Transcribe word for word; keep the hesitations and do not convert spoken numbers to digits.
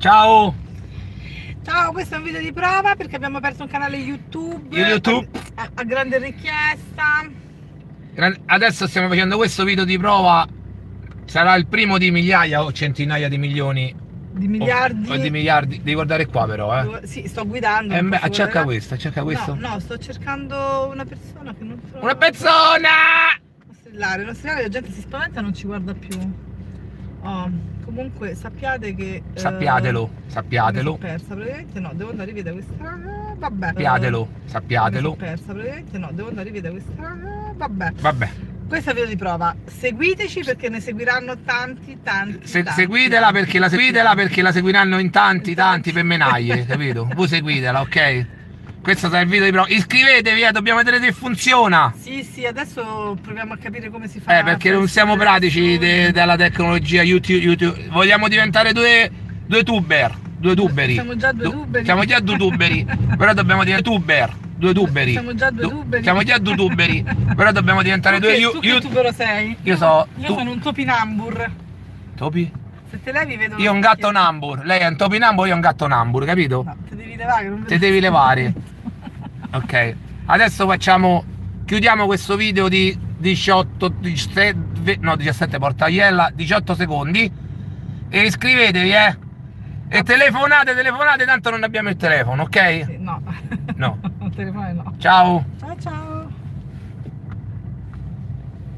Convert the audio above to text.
Ciao! Ciao, questo è un video di prova perché abbiamo aperto un canale YouTube, YouTube. A, a grande richiesta. Adesso stiamo facendo questo video di prova. Sarà il primo di migliaia o centinaia di milioni Di miliardi. o, o di miliardi. Devi guardare qua però, eh. Dove, sì, sto guidando. Eh, beh, posso cerca guardare. questo, cerca questo. No, no, sto cercando una persona che non trovo. Una persona! Non strillare, non strillare, la gente si spaventa e non ci guarda più. Oh, comunque sappiate che... Sappiatelo, eh, sappiatelo. Mi sono persa, praticamente no, devo andare via da questa... ah, vabbè. Sappiatelo, Mi sappiatelo. sono persa, praticamente no, devo andare via da questa... ah, vabbè. Vabbè. Questo è il video di prova, seguiteci perché ne seguiranno tanti, tanti, Se, tanti. Seguitela perché la seguitela perché la seguiranno in tanti, tanti per menaglie, capito? Voi seguitela, ok? Questo sarà il video di prova. Iscrivetevi, eh, dobbiamo vedere se funziona. Sì, sì, adesso proviamo a capire come si fa. Eh, perché non siamo pratici de, della tecnologia YouTube, YouTube. Vogliamo diventare due, due tuber, due tuberi. Siamo già due Du, tuberi. Siamo già due tuberi, però dobbiamo diventare tuber. Due tuberi. Siamo già due Du, tuberi. Siamo già due tuberi, però dobbiamo diventare Tu due che, yu, tu che yu, tubero sei? Io so. Io Tu, sono un topinambur. topi? Se te levi vedo. Io un gatto nambur. Lei è un topinambur, io un gatto nambur, capito? No, te devi levare, non Te devi levare. Ok. Adesso facciamo. Chiudiamo questo video di diciotto, diciassette, no diciassette portaiella, diciotto secondi. E iscrivetevi, eh. E telefonate, telefonate, tanto non abbiamo il telefono, ok? Sì, no. No. Non telefonare no. Ciao. Ciao ciao.